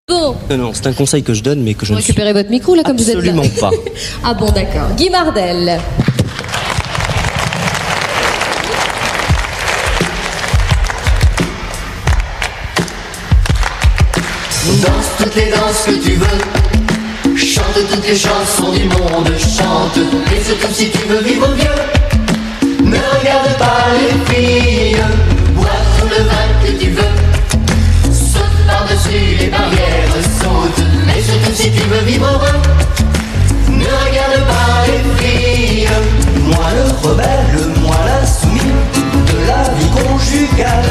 Go. Non, c'est un conseil que je donne, mais que je Vous ne suis récupérez votre micro là comme vous êtes là. absolument pas. Ah bon, d'accord. Guy Mardel. Danse toutes les danses que tu veux, chante toutes les chansons du monde, chante. Et surtout si tu veux vivre vieux, ne regarde pas les filles, bois tout le vin que tu veux, saute par-dessus les barrières, saute. Mais surtout si tu veux vivre heureux, ne regarde pas les filles. Moi le rebelle, moi l'insoumis de la vie conjugale.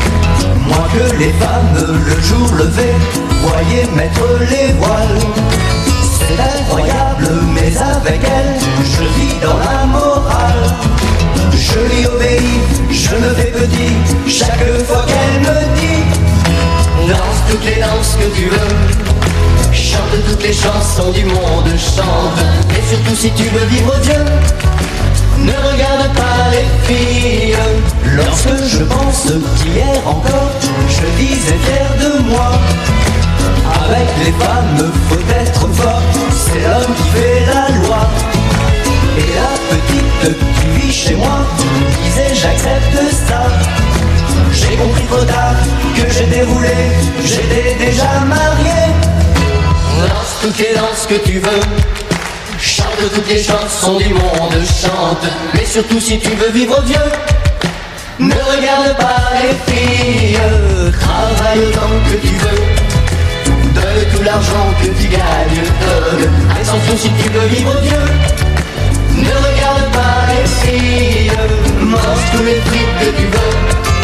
Moi que les femmes le jour levé voyaient mettre les voiles. C'est incroyable mais avec elle je vis dans la morale. Je lui obéis, je me fais petit chaque fois qu'elle me dit Danse toutes les danses que tu veux, chante toutes les chansons du monde, chante. Et surtout si tu veux vivre Dieu, ne regarde pas les filles. Lorsque je pense qu'hier encore je disais fier de moi. Avec les femmes faut être fort, c'est l'homme qui fait la loi. Et la petite qui vit chez moi disait j'accepte ça. J'ai compris trop tard que j'étais roulé, j'étais déjà marié. Danse toutes les danses que tu veux, chante toutes les chansons du monde, chante. Mais surtout si tu veux vivre vieux, ne regarde pas les filles. Travaille autant que tu veux, donne tout l'argent que tu gagnes, donne. Mais surtout si tu veux vivre vieux, ne regarde pas les filles. Mange tous les frites que tu veux,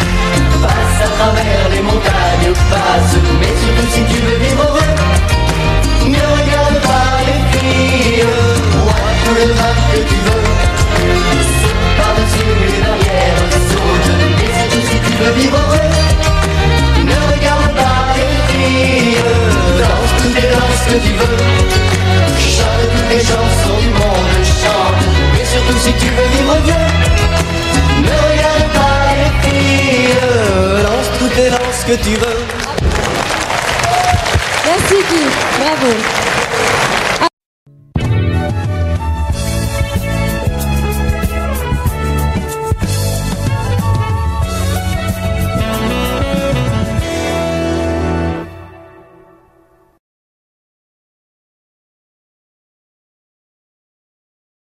passe à travers les montagnes, passe. Mais surtout si tu veux vivre heureux, ne regarde pas les filles. Bois tout le vin que tu veux, saute par-dessus les barrières, saute. Mais surtout si tu veux vivre heureux, ne regarde pas les filles. Danse toutes les danses que tu veux, chante toutes les chansons du monde, chante. Mais surtout si tu veux vivre vieux, ne regarde pas les filles. Danse toutes les danses que tu veux. Merci Guy. Bravo.